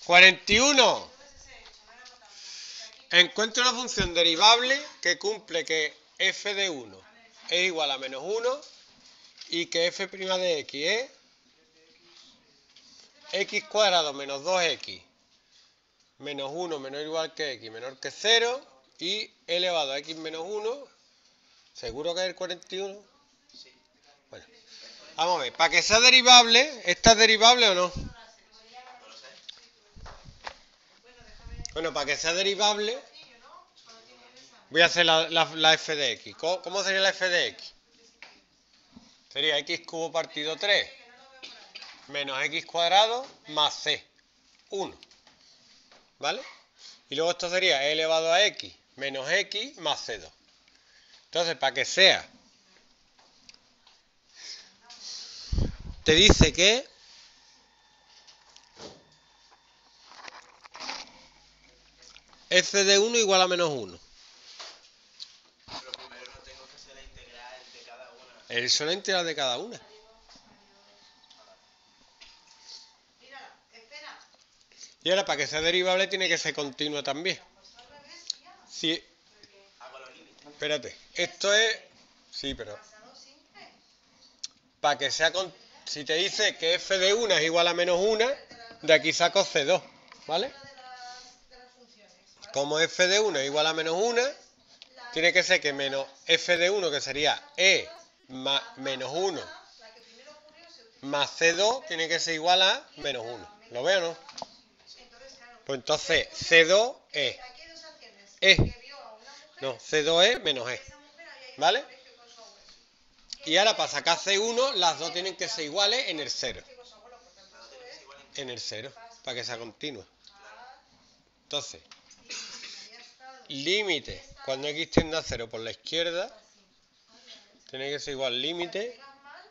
41. Encuentra una función derivable que cumple que f de 1 es igual a menos 1 y que f' de x es x cuadrado menos 2x menos 1 menor o igual que x menor que 0 y elevado a x menos 1. ¿Seguro que es el 41? Sí. Bueno, vamos a ver. Para que sea derivable, ¿esta es derivable o no? No lo sé. Bueno, para que sea derivable, voy a hacer la f de x. ¿Cómo sería la f de x? Sería x cubo partido 3 menos x cuadrado más c, 1. ¿Vale? Y luego esto sería e elevado a x menos x más c2. Entonces, para que sea, te dice que f de 1 igual a menos 1. Pero primero no tengo que hacer la integral de cada una. El son la integral de cada una. Y ahora, para que sea derivable, tiene que ser continua también. Si, Hago los límites. espérate, esto es... Sí, pero... Para que sea... Si te dice que f de 1 es igual a menos 1, de aquí saco c2, ¿vale? Como f de 1 es igual a menos 1, tiene que ser que menos f de 1, que sería e más menos 1, más c2, tiene que ser igual a menos 1. ¿Lo veo o no? Pues entonces c2 es e. No, c2 es menos e. ¿Vale? Y ahora para sacar c1, las dos tienen que ser iguales en el 0. En el 0, para que sea continua. Entonces, límite, cuando x tiende a 0 por la izquierda, tiene que ser igual límite.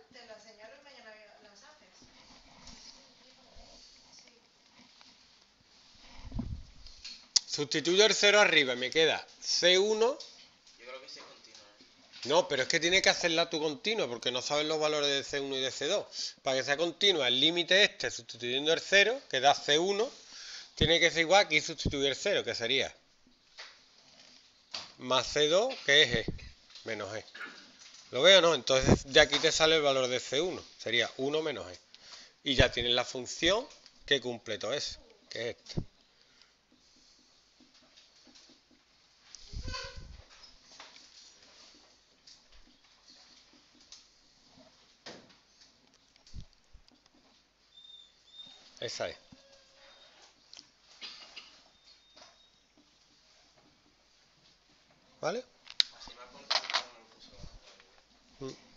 Sustituyo el 0 arriba y me queda c1. Yo creo que sí es continua. No, pero es que tiene que hacerla tu continua porque no sabes los valores de c1 y de c2. Para que sea continua, el límite este, sustituyendo el 0, que da c1, tiene que ser igual que sustituir el 0, que sería más c2, que es e, menos e. ¿Lo veo o no? Entonces de aquí te sale el valor de c1, sería 1 menos e. Y ya tienes la función que cumple todo eso, que es esta. Esa es. ¿Vale? Así más complicado no lo puso.